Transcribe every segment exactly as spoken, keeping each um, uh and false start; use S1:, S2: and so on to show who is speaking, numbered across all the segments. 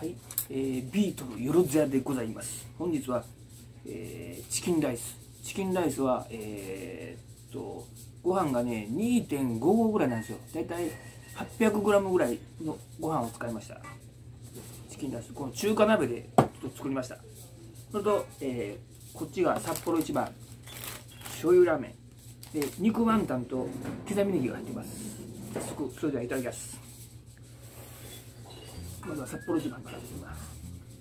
S1: はい、えー、ビートルよろずやでございます。本日は、えー、チキンライス。チキンライスは、えー、っと、ご飯がね、にてんご 合ぐらいなんですよ。だいたい はっぴゃくグラム ぐらいのご飯を使いました。チキンライス、この中華鍋でちょっと作りました。それと、えー、こっちが札幌一番、醤油ラーメン。で、肉ワンタンと刻みネギが入っています。早速、それではいただきます。まずは札幌一番からいきます。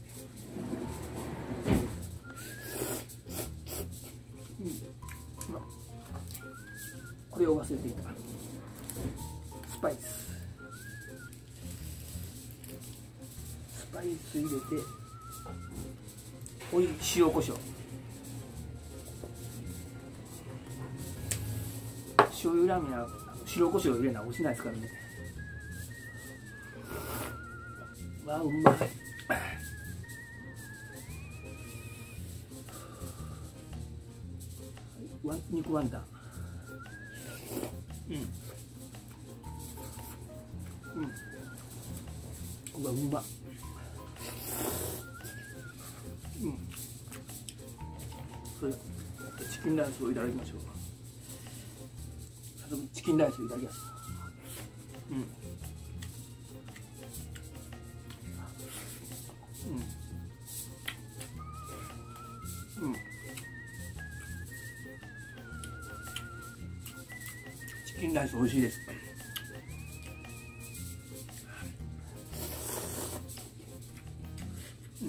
S1: うん、まあ、これを忘れていたスパイススパイス入れて、おい塩コショウ、醤油ラーメンは白コショウ入れるのは美味しいないですからね。わあ、うまい。ワン肉ワンタン。うんうん。うわ、うまっ。うん。それチキンライスをいただきましょう。早速チキンライスをいただきます。うん。うん、チキンライス美味しいです。うん、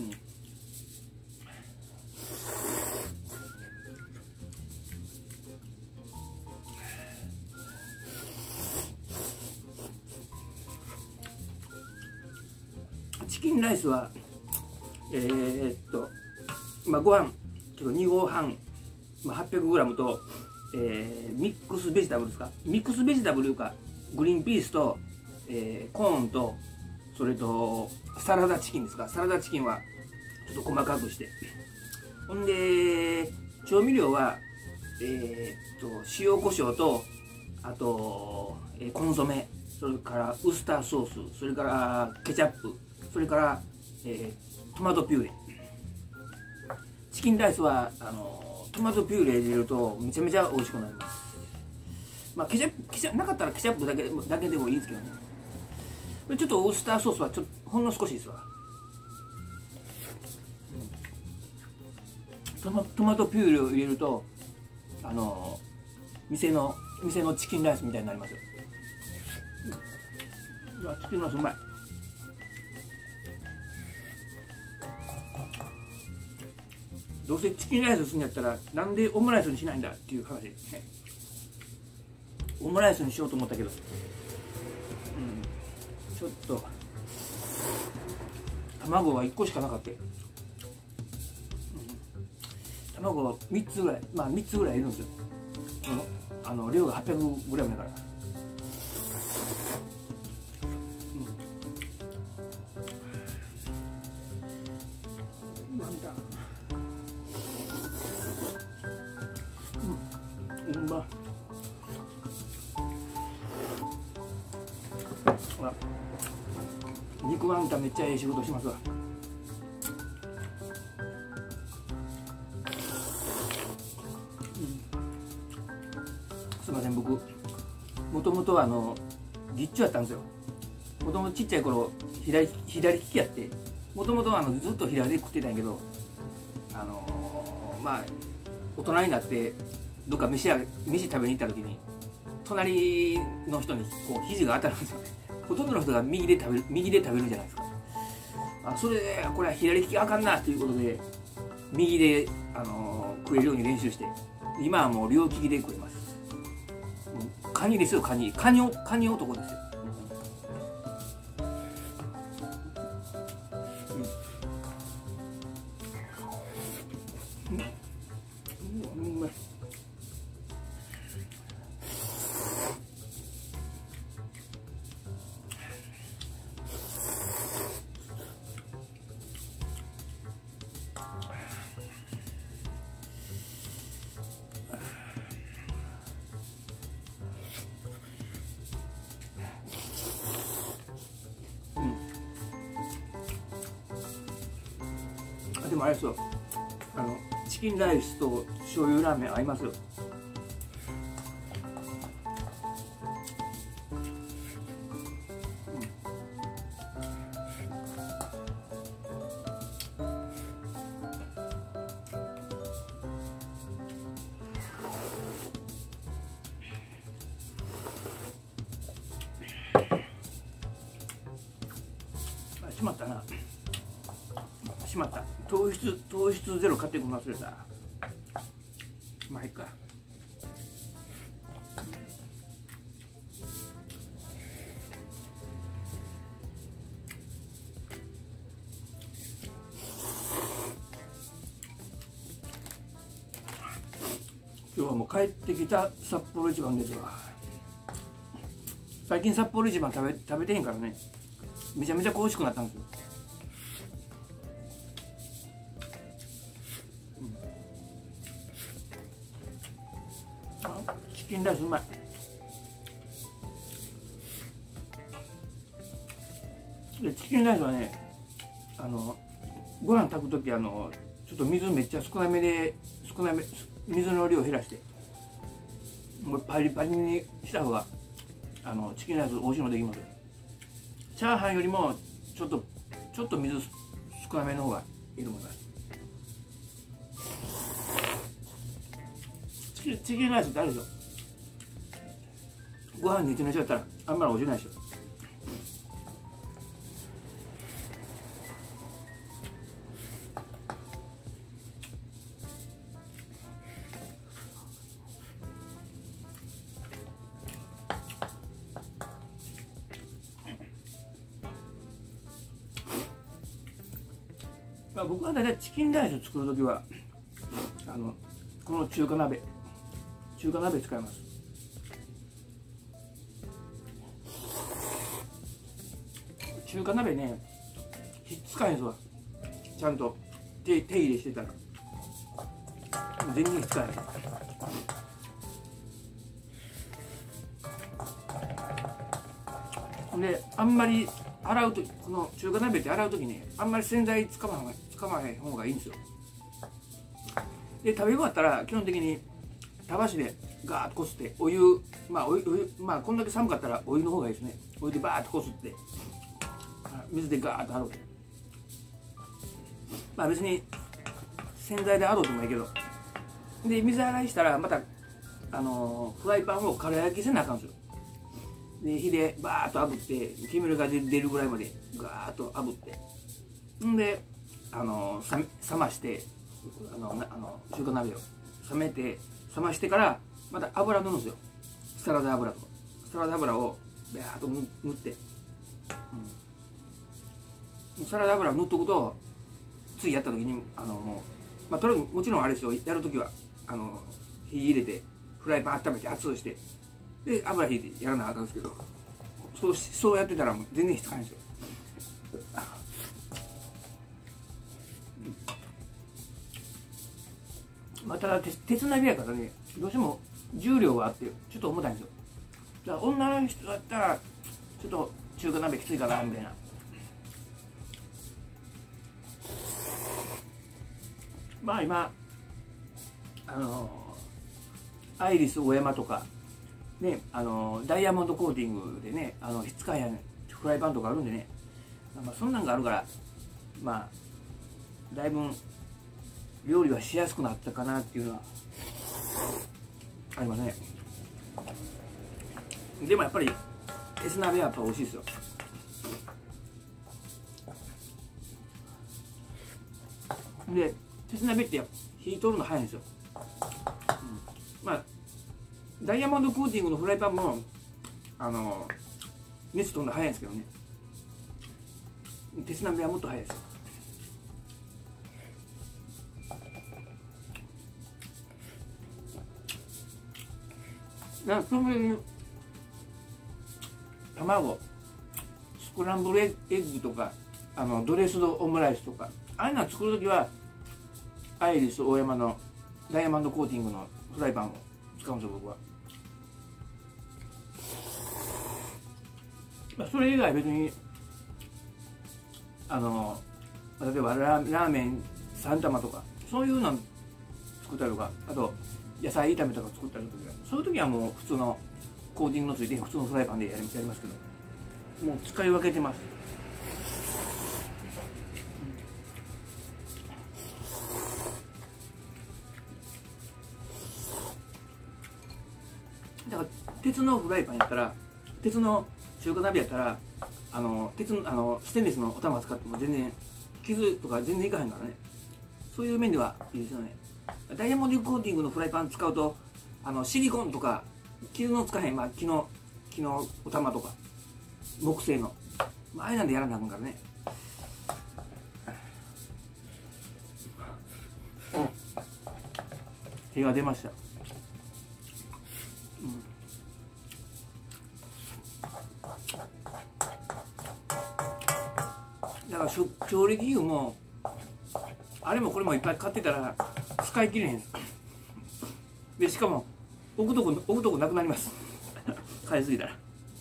S1: チキンライスはえー、っとまあご飯に合半、まあ、はっぴゃくグラム と、えー、ミックスベジタブルですか、ミックスベジタブルいうかグリーンピースと、えー、コーンと、それとサラダチキンですか、サラダチキンはちょっと細かくして、ほんで調味料はえー、っと塩コショウと、あと、えー、コンソメ、それからウスターソース、それからケチャップ、それから、えー、トマトピューレ。チキンライスはあのトマトピューレ入れるとめちゃめちゃ美味しくなります。まあケチャップ、ケチャなかったらケチャップだけだけでもいいですけどね。ちょっとウスターソースはちょっとほんの少しですわ。トマ、トマトピューレを入れるとあの店の店のチキンライスみたいになりますよ。うわ、チキンライスうまい。どうせチキンライスするんやったらなんでオムライスにしないんだっていう話ですね。オムライスにしようと思ったけど、うん、ちょっと卵はいっこしかなかった、うん、卵はみっつぐらい、まあみっつぐらいいるんですよ。あの量がはっぴゃくグラムだから。うん、うまっ。ほら、肉ワンタンめっちゃええ仕事しますわ。うん、すいません、僕もともとあのギッチュやったんですよ。もともとちっちゃい頃左左利きやって、もともとずっと左で食ってたんやけど、あのー、まあ大人になってどっか飯や飯食べに行った時に隣の人にこう肘が当たるんですよね。ほとんどの人が右で食べる右で食べるじゃないですか。あ、それでこれは左利きあかんなということで右で、あのー、食えるように練習して、今はもう両利きで食えます。カニですよ、カニカニカニ男ですよ。うん、うん、うまい。 でもあれですよ、あのチキンライスと醤油ラーメン合いますよ。しまったな、しまった。糖質糖質ゼロ買ってくの忘れた。まあいいか。今日はもう帰ってきた札幌一番ですわ。最近札幌一番食べ食べてへんからね、めちゃめちゃ恋しくなったんですよ。うん、あ、チキンライスうまい。でチキンライスはね、あのご飯炊く時あのちょっと水めっちゃ少なめで少なめ水の量減らしてもうパリパリにした方があのチキンライス美味しいのできますよ。チャーハンよりもちょっとちょっと水少なめの方がいいと思います。チキン、チキンライスってあるでしょ、ご飯にいちねちゃったらあんまり美味しくないでしょ。まあ、僕は大体チキンライス作るときはあのこの中華鍋中華鍋使います。中華鍋ね、ひっつかへんすわ。ちゃんと 手, 手入れしてたら全然ひっつかへん。であんまり洗うとこの中華鍋って洗う時ね、あんまり洗剤使わへん使わへん方がいいんですよ。で食べ終わったら基本的にたわしでガーッとこすってお湯、まあお湯、お湯まあこんだけ寒かったらお湯の方がいいですね。お湯でバーッとこすって水でガーッと洗う。まあ別に洗剤で洗うてもいいけど、で水洗いしたらまたあのー、フライパンを空焼きせなあかんですよ。で火でバーッと炙って煙が出るぐらいまでガーッと炙ってんで、あのー、冷ましてあのあの中華鍋を冷めて冷ましてからまた油塗るんですよ。サラダ油とかサラダ油をバーッと塗って、うん、サラダ油を塗っとくと次やった時にあのもう、まあ、とにかくもちろんあれですよ、やる時はあの火入れてフライパン温めて熱くしてで油引いてやらなあかんですけど、そうそうやってたらもう全然ひっつかないんですよ。まあ、ただ鉄、鉄鍋やからね、どうしても重量があってちょっと重たいんですよ。だから女の人だったらちょっと中華鍋きついかなみたいな。まあ今あのアイリスオーヤマとかね、あのダイヤモンドコーティングでね、あのひっつかへんフライパンとかあるんでね、まあ、そんなんがあるからまあだいぶ料理はしやすくなったかなっていうのはありますね。でもやっぱり鉄鍋はやっぱ美味しいですよ。で鉄鍋って火通るの早いんですよ、うん、まあダイヤモンドコーティングのフライパンもあの熱通るの早いんですけどね、鉄鍋はもっと早いですよ。だからそういう卵スクランブルエッグとかあのドレスドオムライスとかああいうの作るときはアイリスオーヤマのダイヤモンドコーティングのフライパンを使うんですよ僕は。まあ、それ以外別にあの例えばラーメンさん玉とかそういうの作ったりとか、あと野菜炒めとか作ったりとか、そういう時はもう普通のコーティングのついて普通のフライパンでやりやりますけど、もう使い分けてます。だから鉄のフライパンやったら、鉄の中華鍋やったら、あの鉄のあのステンレスのお玉使っても全然傷とか全然いかへんからね。そういう面ではいいですよね。ダイヤモンドコーティングのフライパン使うと、あのシリコンとか傷のつかへん、まあ、木の木のお玉とか木製の、まあ、あれなんでやらなあかんからね。手が出ました。うん、だから調理器具もあれもこれもいっぱい買ってたら使い切れへんで、しかも置くとこ置くとこなくなります買いすぎたら。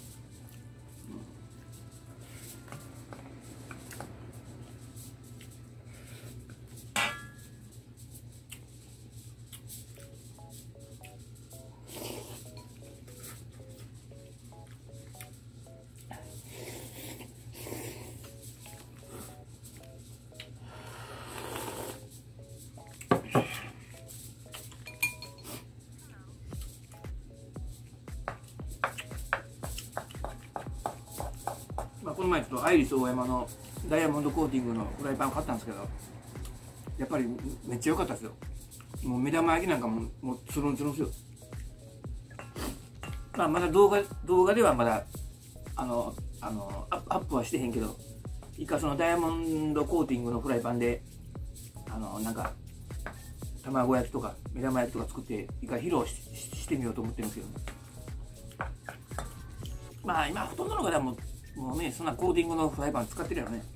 S1: まあこの前ちょっとアイリスオーヤマのダイヤモンドコーティングのフライパンを買ったんですけど、やっぱりめっちゃ良かったですよ。もう目玉焼きなんかももうつるんつるんですよ。まあまだ動画動画ではまだあのあのアップはしてへんけど、一回そのダイヤモンドコーティングのフライパンであのなんか卵焼きとか目玉焼きとか作って一回披露 し, し, してみようと思ってるんですけど、まあ今ほとんどの方はもうもうね、そんなコーティングのフライパン使ってるよね。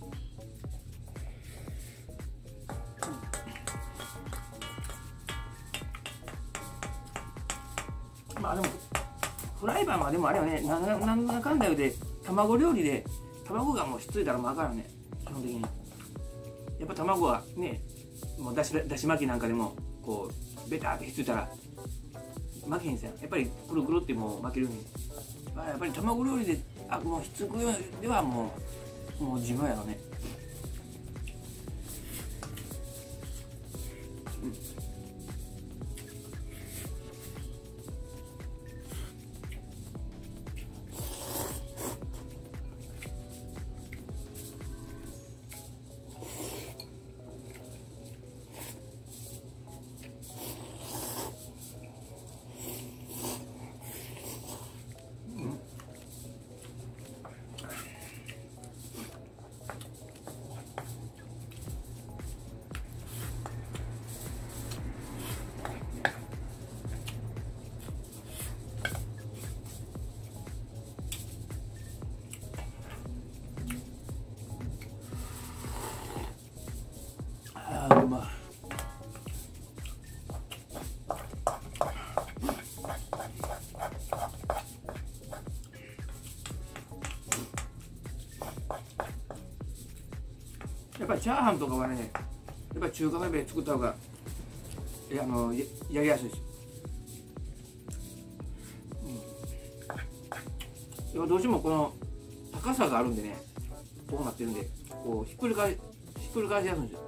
S1: うん、まあでもフライパンはでもあれよね、ななんだかんだよで卵料理で卵がもうひっついたらもうあかんよね、基本的に。やっぱ卵はね、もうだしだし巻きなんかでもこうベターってひっついたら巻けへんすよ。やっぱりくるくるってもう巻けるように、まあ、やっぱり卵料理であもうひっつくようではもうもう自分やろね。あーうまい。やっぱりチャーハンとかはね、やっぱり中華鍋作った方がいやあの や, やりやすいです。うん、どうしてもこの高さがあるんでね、こうなってるんで、こうひっくり返ひっくり返しやすいんですよ。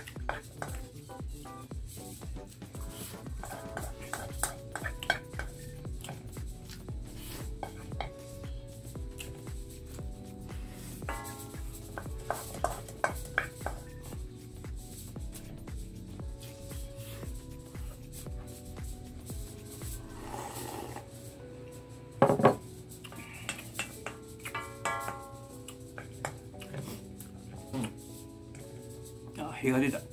S1: 火が出た。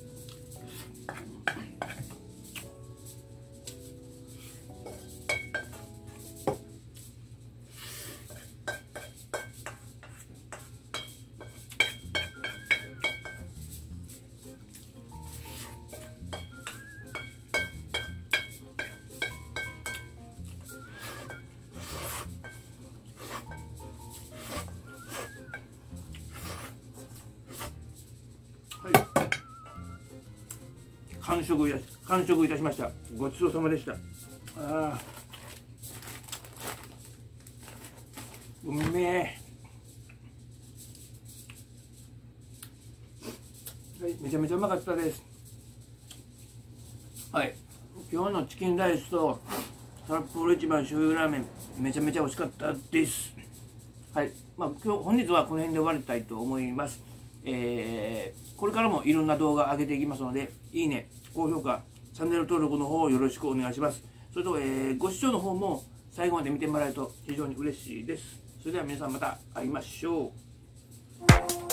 S1: 完食いた完食いたしました。ごちそうさまでした。ああ、うめえ。はい、めちゃめちゃうまかったです。はい、今日のチキンライスと札幌一番醤油ラーメン、めちゃめちゃ美味しかったです。はい、まあ、今日本日はこの辺で終わりたいと思います。えー、これからもいろんな動画上げていきますので、いいね、高評価、チャンネル登録の方よろしくお願いします。それと、えー、ご視聴の方も最後まで見てもらえると非常に嬉しいです。それでは皆さんまた会いましょう。